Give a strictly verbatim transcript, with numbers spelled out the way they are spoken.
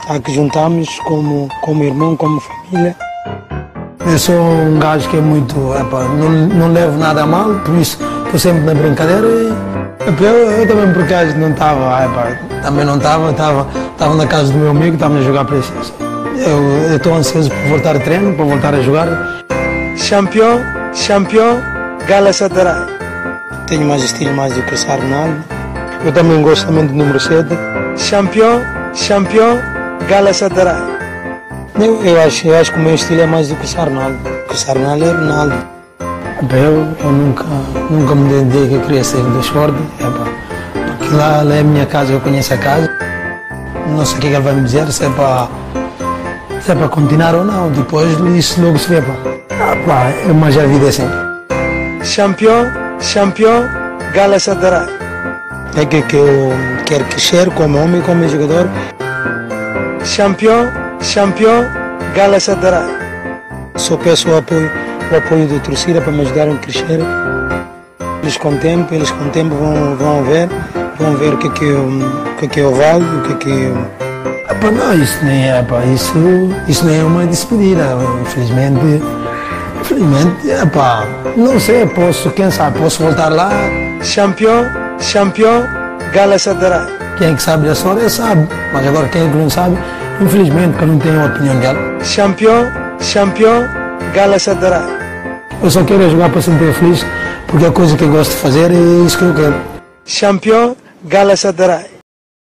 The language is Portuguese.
Há que juntarmos como, como irmão, como família. Eu sou um gajo que é muito, epa, não, não levo nada a mal, por isso estou sempre na brincadeira e epa, eu, eu também por acaso não estava, também não estava, estava na casa do meu amigo, estava a jogar PlayStation. Eu estou ansioso por voltar a treino, para voltar a jogar. Campeão, campeão, Galatasaray. Tenho mais estilo mais do Cristiano Ronaldo. Eu também gosto também do número sete. Campeão, campeão, Galatasaray. Eu, eu, acho, eu acho que o meu estilo é mais do Cristiano Ronaldo. O Cristiano Ronaldo é Ronaldo. Eu, eu nunca, nunca me dediquei que eu queria ser do esporte. Porque lá, lá é a minha casa, eu conheço a casa. Não sei o que ele vai me dizer, se é para, se é para continuar ou não. Depois isso logo se vê. Pá. Ah, pá, mas a vida é assim. Campeão, campeão, Galatasaray. É que, que eu quero crescer como homem, como jogador. Campeão, campeão, Galatasaray. Só peço o apoio, o apoio da torcida para me ajudarem a crescer. Eles com o tempo, eles com o tempo vão, vão ver, vão ver o que é que eu, o que é que eu valho, o que é que eu... Epá, não, isso nem é, epá, isso, isso nem é uma despedida, infelizmente. Infelizmente, epá, não sei, posso, quem sabe, posso voltar lá. Campeão, campeão, Galatasaray. Quem é que sabe da história sabe, mas agora quem é que não sabe, infelizmente, que eu não tenho a opinião dela. Campeão, campeão, Galatasaray. Eu só quero jogar para sentir feliz, porque é a coisa que eu gosto de fazer e é isso que eu quero. Campeão, Galatasaray.